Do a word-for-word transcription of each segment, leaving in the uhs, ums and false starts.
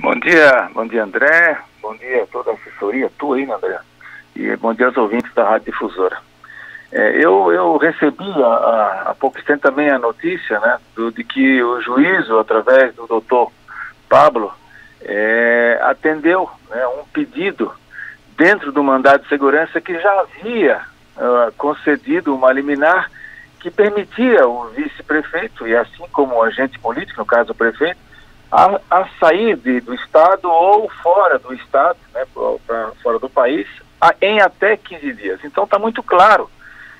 Bom dia, bom dia André, bom dia a toda a assessoria tua aí, né, André? E bom dia aos ouvintes da Rádio Difusora. É, eu, eu recebi há, há, há pouco tempo também a notícia, né, do, de que o juízo, através do doutor Pablo, é, atendeu, né, um pedido dentro do mandado de segurança que já havia uh, concedido uma liminar que permitia o vice-prefeito, e assim como o agente político, no caso o prefeito, a, a sair de, do estado ou fora do estado, né, para fora do país, a, em até quinze dias. Então está muito claro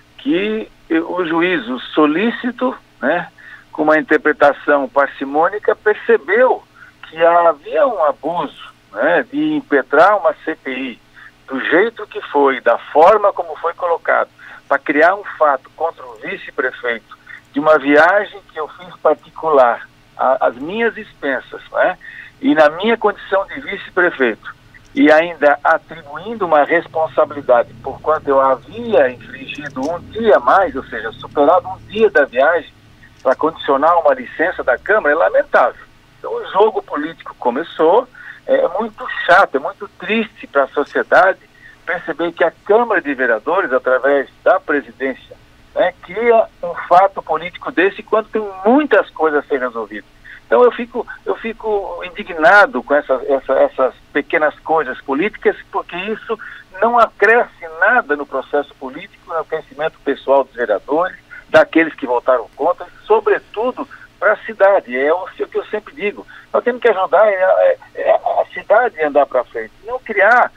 que o juízo solícito, né, com uma interpretação parcimônica, percebeu que havia um abuso, né, de impetrar uma C P I do jeito que foi, da forma como foi colocado, para criar um fato contra o vice-prefeito de uma viagem que eu fiz particular, a, as minhas expensas, né, e na minha condição de vice-prefeito, e ainda atribuindo uma responsabilidade por quanto eu havia infringido um dia a mais, ou seja, superado um dia da viagem para condicionar uma licença da Câmara, é lamentável. Então o jogo político começou, é muito chato, é muito triste para a sociedade perceber que a Câmara de Vereadores, através da presidência, né, cria um fato político desse quando tem muitas coisas a ser resolvidas. Então eu fico, eu fico indignado com essa, essa, essas pequenas coisas políticas, porque isso não acresce nada no processo político, no crescimento pessoal dos vereadores, daqueles que votaram contra, sobretudo para a cidade. É o que eu sempre digo, nós temos que ajudar a, a, a cidade a andar para frente, não criar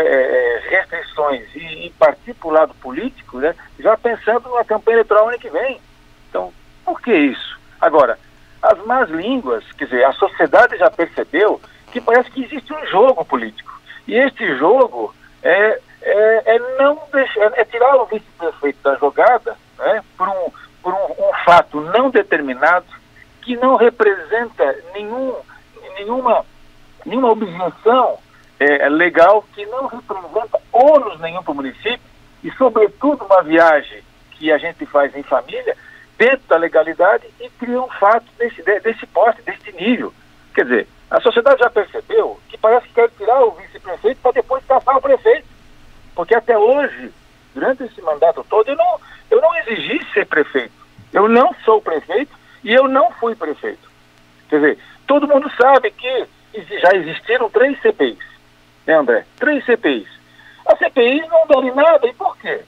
é, restrições e, e partir para o lado político, né, já pensando na campanha eleitoral ano que vem. Então, por que isso? Agora, as más línguas, quer dizer, a sociedade já percebeu que parece que existe um jogo político. E este jogo é, é, é não deixar, é tirar o vice-prefeito da jogada, né, por, um, por um, um fato não determinado, que não representa nenhum, nenhuma, nenhuma objeção é, legal, que não representa ônus nenhum para o município, e sobretudo uma viagem que a gente faz em família, dentro da legalidade, e cria um fato desse, desse porte, desse nível. Quer dizer, a sociedade já percebeu que parece que quer tirar o vice-prefeito para depois caçar o prefeito. Porque até hoje, durante esse mandato todo, eu não, eu não exigi ser prefeito. Eu não sou prefeito e eu não fui prefeito. Quer dizer, todo mundo sabe que já existiram três C P Is, né, André? Três C P Is. As C P Is não deram nada, e por quê?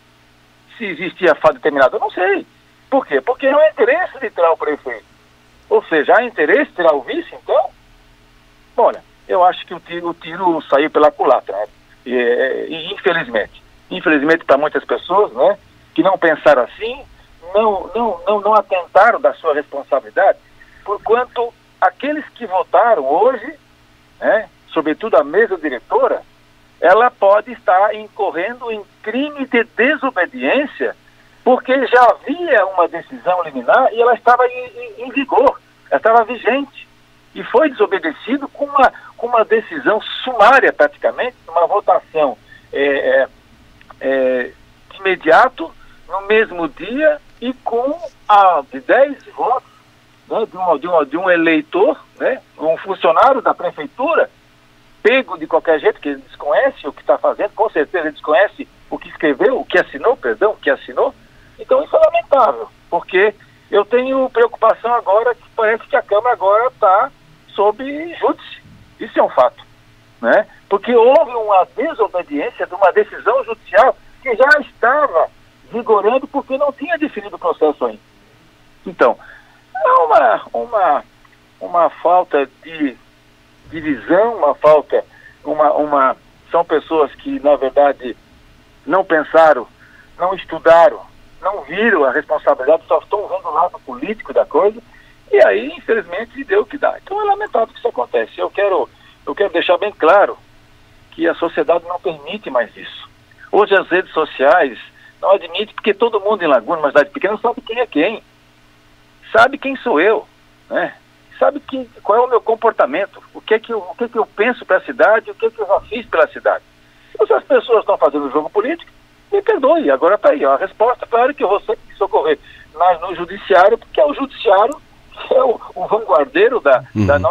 Se existia fato determinado, eu não sei. Por quê? Porque não é interesse de tirar o prefeito. Ou seja, há interesse de tirar o vice, então? Olha, eu acho que o tiro, o tiro saiu pela culatra, né? E, e infelizmente, infelizmente para muitas pessoas, né, que não pensaram assim, não, não, não, não atentaram da sua responsabilidade, porquanto aqueles que votaram hoje, né, sobretudo a mesa diretora, ela pode estar incorrendo em crime de desobediência, porque já havia uma decisão liminar e ela estava em, em, em vigor, ela estava vigente. E foi desobedecido com uma, com uma decisão sumária, praticamente, uma votação é, é, é, de imediato, no mesmo dia, e com a, de dez votos, né, de, uma, de, uma, de um eleitor, né, um funcionário da prefeitura, pego de qualquer jeito, que ele desconhece o que está fazendo, com certeza ele desconhece o que escreveu, o que assinou, perdão, o que assinou. Então isso é lamentável, porque eu tenho preocupação agora que parece que a Câmara agora está sob júdice. Isso é um fato, né? Porque houve uma desobediência de uma decisão judicial que já estava vigorando porque não tinha definido o processo ainda. Então, é uma, uma, uma falta de, de visão, uma falta, uma, uma, são pessoas que, na verdade, não pensaram, não estudaram, não viram a responsabilidade, só estão vendo o lado político da coisa, e aí, infelizmente, deu o que dá. Então é lamentável que isso acontece. Eu quero, eu quero deixar bem claro que a sociedade não permite mais isso. Hoje as redes sociais não admitem, porque todo mundo em Laguna, uma cidade pequena, sabe quem é quem. Sabe quem sou eu, né? Sabe que, qual é o meu comportamento, o que é que eu, o que é que eu penso para a cidade, o que é que eu já fiz pela cidade. Então, se as pessoas estão fazendo jogo político, me perdoe, agora está aí, ó, a resposta, claro que eu vou sempre socorrer mas no judiciário, porque é o judiciário que é o, o vanguardeiro da, uhum. da, nossa,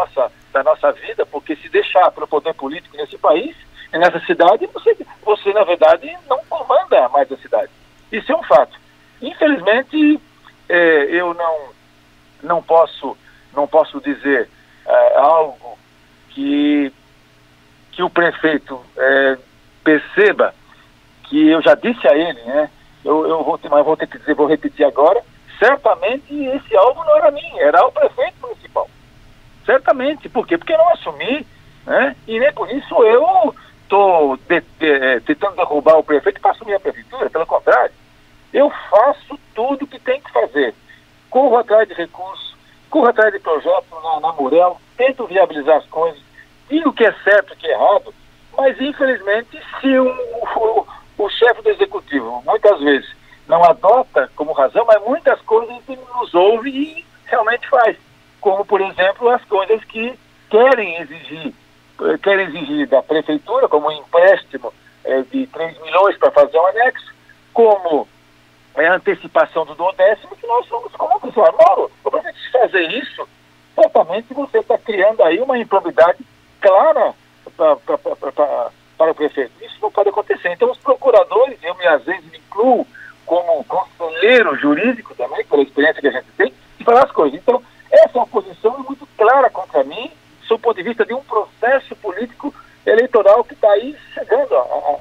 da nossa vida, porque se deixar para o poder político nesse país, nessa cidade, você, você, na verdade, não comanda mais a cidade. Isso é um fato. Infelizmente, é, eu não, não, posso, não posso dizer é, algo que, que o prefeito é, perceba, que eu já disse a ele, né? Eu, eu vou, mas vou ter que dizer, vou repetir agora, certamente esse alvo não era mim, era o prefeito municipal. Certamente. Por quê? Porque eu não assumi, né? E nem por isso eu estou de, de, tentando derrubar o prefeito para assumir a prefeitura. Pelo contrário, eu faço tudo o que tem que fazer. Corro atrás de recursos, corro atrás de projetos na, na Murel, tento viabilizar as coisas, digo o que é certo e o que é errado, mas infelizmente se o, o, o chefe do executivo muitas vezes não adota como razão, mas muitas coisas ele nos ouve e realmente faz. Como, por exemplo, as coisas que querem exigir, querem exigir da prefeitura, como um empréstimo é, de três milhões para fazer um anexo, como é, a antecipação do duodécimo, que nós somos contra. Mauro, para você fazer isso, certamente você está criando aí uma improbidade clara pra, pra, pra, pra, pra, para o prefeito. Isso não pode acontecer. Então, os procuradores, eu me, às vezes me incluo como conselheiro jurídico também, pela experiência que a gente tem, e falar as coisas. Então, essa é uma posição muito clara contra mim, do ponto de vista de um processo político eleitoral que está aí chegando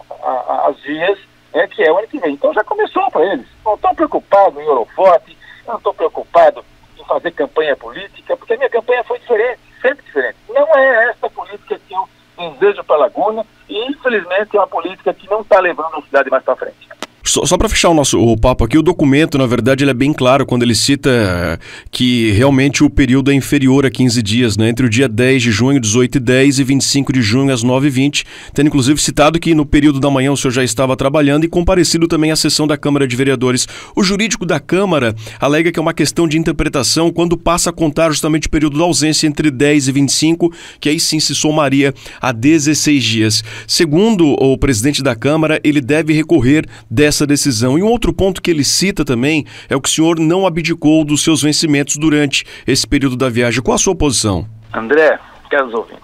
às vias, né, que é o ano que vem. Então já começou para eles. Não estou preocupado em holofote, não estou preocupado em fazer campanha política, porque a minha campanha foi diferente, sempre diferente. Não é essa política que eu desejo para a Laguna e, infelizmente, é uma política que não está levando a cidade mais para frente. Só, só para fechar o nosso o papo aqui, o documento, na verdade, ele é bem claro quando ele cita que realmente o período é inferior a quinze dias, né? Entre o dia dez de junho, dezoito e dez, e vinte e cinco de junho, às nove e vinte, tendo inclusive citado que no período da manhã o senhor já estava trabalhando e comparecido também à sessão da Câmara de Vereadores. O jurídico da Câmara alega que é uma questão de interpretação quando passa a contar justamente o período da ausência entre dez e vinte e cinco, que aí sim se somaria a dezesseis dias. Segundo o presidente da Câmara, ele deve recorrer dessa decisão. E um outro ponto que ele cita também é o que o senhor não abdicou dos seus vencimentos durante esse período da viagem. Qual a sua posição? André, caros ouvintes,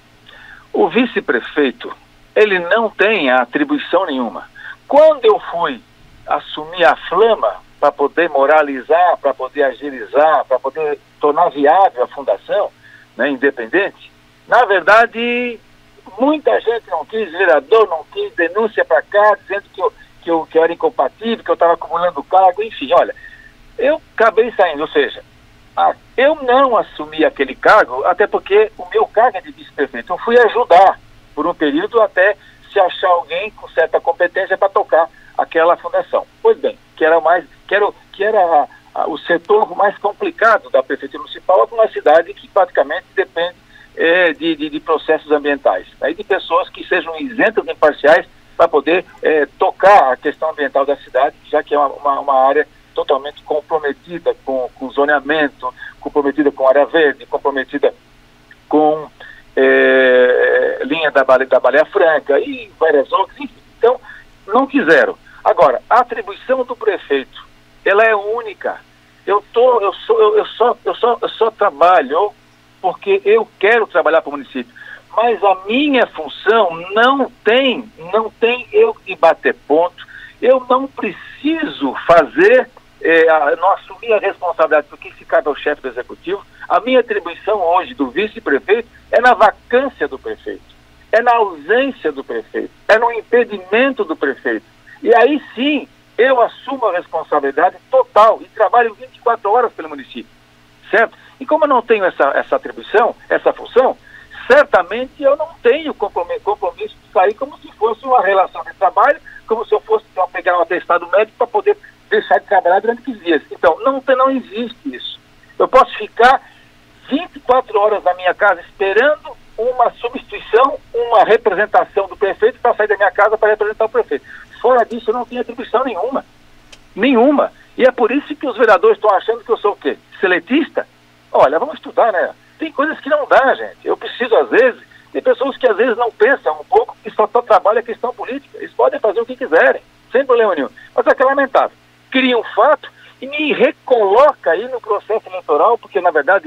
o vice-prefeito, ele não tem atribuição nenhuma. Quando eu fui assumir a Flama para poder moralizar, para poder agilizar, para poder tornar viável a fundação, né, independente, na verdade, muita gente não quis, vereador não quis, denúncia para cá, dizendo que eu Que eu, que eu era incompatível, que eu estava acumulando cargo, enfim, olha, eu acabei saindo, ou seja, a, eu não assumi aquele cargo, até porque o meu cargo é de vice-prefeito, eu fui ajudar por um período até se achar alguém com certa competência para tocar aquela fundação. Pois bem, que era, mais, que era, que era a, a, o setor mais complicado da prefeitura municipal, uma cidade que praticamente depende é, de, de, de processos ambientais, né, e de pessoas que sejam isentas e imparciais para poder é, tocar a questão ambiental da cidade, já que é uma, uma, uma área totalmente comprometida com, com zoneamento, comprometida com área verde, comprometida com é, linha da baleia, da baleia franca e várias outras, enfim. Então, não quiseram. Agora, a atribuição do prefeito, ela é única. Eu, tô, eu, sou, eu, eu, só, eu, só, eu só trabalho porque eu quero trabalhar para o município. Mas a minha função não tem, não tem eu de bater ponto, eu não preciso fazer, é, a, não assumir a responsabilidade, porque se cabe ao chefe do executivo. A minha atribuição hoje do vice-prefeito é na vacância do prefeito, é na ausência do prefeito, é no impedimento do prefeito. E aí sim, eu assumo a responsabilidade total e trabalho vinte e quatro horas pelo município, certo? E como eu não tenho essa, essa atribuição, essa função, certamente eu não tenho compromisso, compromisso de sair como se fosse uma relação de trabalho, como se eu fosse então, pegar um atestado médico para poder deixar de trabalhar durante quinze dias. Então, não, não existe isso. Eu posso ficar vinte e quatro horas na minha casa esperando uma substituição, uma representação do prefeito para sair da minha casa para representar o prefeito. Fora disso, eu não tenho atribuição nenhuma. Nenhuma. E é por isso que os vereadores estão achando que eu sou o quê? Seletista? Olha, vamos estudar, né? Tem coisas que não dá, gente. Eu preciso, às vezes, tem pessoas que às vezes não pensam um pouco e só, só trabalham a questão política. Eles podem fazer o que quiserem, sem problema nenhum. Mas é que é lamentável. Cria um fato e me recoloca aí no processo eleitoral, porque, na verdade,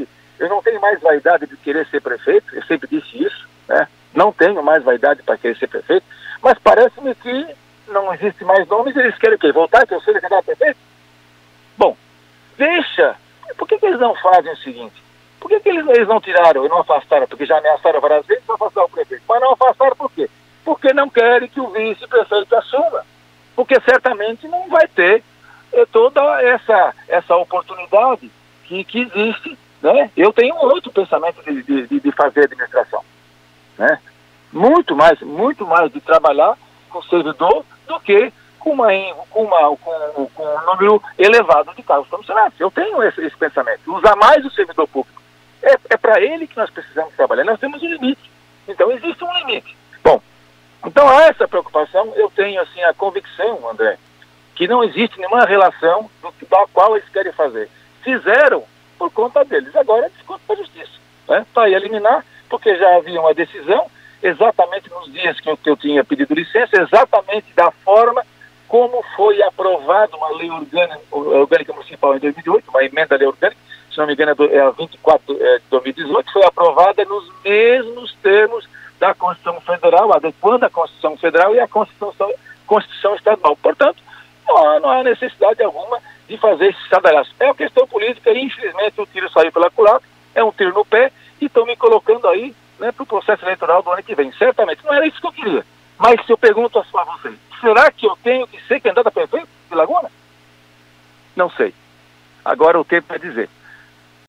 eu não tenho mais vaidade de querer ser prefeito, eu sempre disse isso, né? Não tenho mais vaidade para querer ser prefeito, mas parece-me que não existe mais nomes, eles querem o quê? Voltar, que eu seja candidato a prefeito? Bom, deixa. Por que, que eles não fazem o seguinte? Por que, que eles, eles não tiraram e não afastaram? Porque já ameaçaram várias vezes para afastar o prefeito. Mas não afastaram por quê? Porque não querem que o vice-prefeito assuma. Porque certamente não vai ter eh, toda essa, essa oportunidade que, que existe, né? Eu tenho um outro pensamento de, de, de fazer administração, né? Muito mais, muito mais de trabalhar com o servidor do que com, uma, com, uma, com, com um número elevado de cargos comissionados. Eu tenho esse, esse pensamento. Usar mais o servidor público. É, é para ele que nós precisamos trabalhar. Nós temos um limite. Então, existe um limite. Bom, então, a essa preocupação, eu tenho, assim, a convicção, André, que não existe nenhuma relação do, da qual eles querem fazer. Fizeram por conta deles. Agora, desconto para a justiça. Né? Para eliminar, porque já havia uma decisão, exatamente nos dias que eu, que eu tinha pedido licença, exatamente da forma como foi aprovada uma lei orgânica, orgânica municipal em dois mil e oito, uma emenda à lei orgânica, se não me engano é a vinte e quatro de dois mil e dezoito, foi aprovada nos mesmos termos da Constituição Federal, adequando a Constituição Federal e a Constituição, Constituição Estadual. Portanto, não há, não há necessidade alguma de fazer esse estardalhaço. É uma questão política e, infelizmente, o tiro saiu pela culatra, é um tiro no pé, e estão me colocando aí, né, para o processo eleitoral do ano que vem. Certamente, não era isso que eu queria. Mas se eu pergunto a vocês, será que eu tenho que ser candidato a prefeito de Laguna? Não sei. Agora o tempo vai dizer.